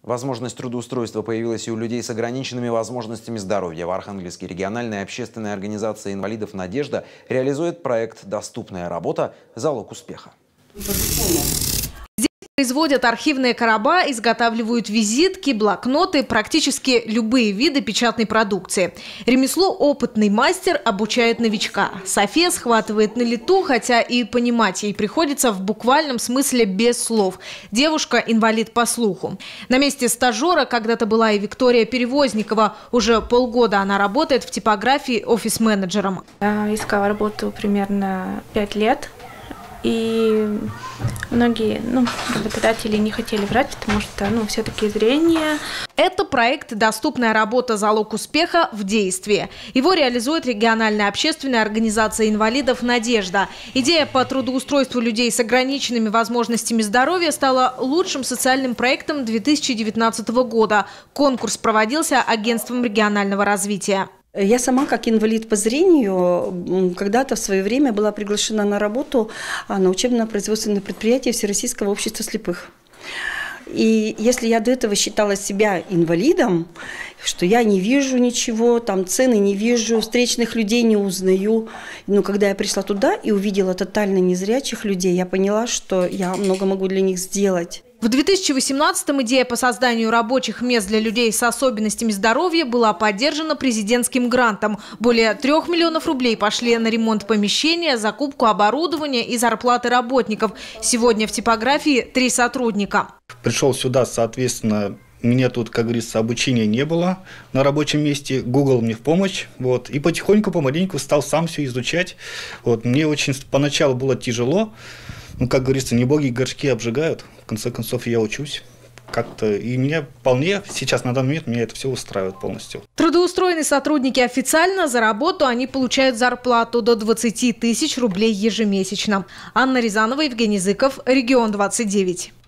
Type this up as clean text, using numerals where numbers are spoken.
Возможность трудоустройства появилась и у людей с ограниченными возможностями здоровья. В Архангельске региональная общественная организация инвалидов «Надежда» реализует проект «Доступная работа. Залог успеха». Производят архивные короба, изготавливают визитки, блокноты, практически любые виды печатной продукции. Ремесло опытный мастер обучает новичка. София схватывает на лету, хотя и понимать ей приходится в буквальном смысле без слов. Девушка – инвалид по слуху. На месте стажера когда-то была и Виктория Перевозникова. Уже полгода она работает в типографии офис-менеджером. Я искала работу примерно 5 лет. И многие работодатели не хотели брать, потому что все-таки зрение. Это проект «Доступная работа. Залог успеха» в действии. Его реализует региональная общественная организация инвалидов «Надежда». Идея по трудоустройству людей с ограниченными возможностями здоровья стала лучшим социальным проектом 2019 года. Конкурс проводился агентством регионального развития. Я сама, как инвалид по зрению, когда-то в свое время была приглашена на работу на учебно-производственное предприятие Всероссийского общества слепых. И если я до этого считала себя инвалидом, что я не вижу ничего, там цены не вижу, встречных людей не узнаю. Но когда я пришла туда и увидела тотально незрячих людей, я поняла, что я много могу для них сделать. В 2018-м идея по созданию рабочих мест для людей с особенностями здоровья была поддержана президентским грантом. Более 3 миллионов рублей пошли на ремонт помещения, закупку оборудования и зарплаты работников. Сегодня в типографии 3 сотрудника. Пришел сюда, соответственно, у меня тут, как говорится, обучения не было на рабочем месте. Google мне в помощь. И потихоньку, помаленьку стал сам все изучать. Мне очень поначалу было тяжело. Как говорится, не боги горшки обжигают. В конце концов, я учусь как-то. И меня вполне сейчас, на данный момент, меня это все устраивает полностью. Трудоустроенные сотрудники официально, за работу они получают зарплату до 20 тысяч рублей ежемесячно. Анна Рязанова, Евгений Зыков, Регион 29.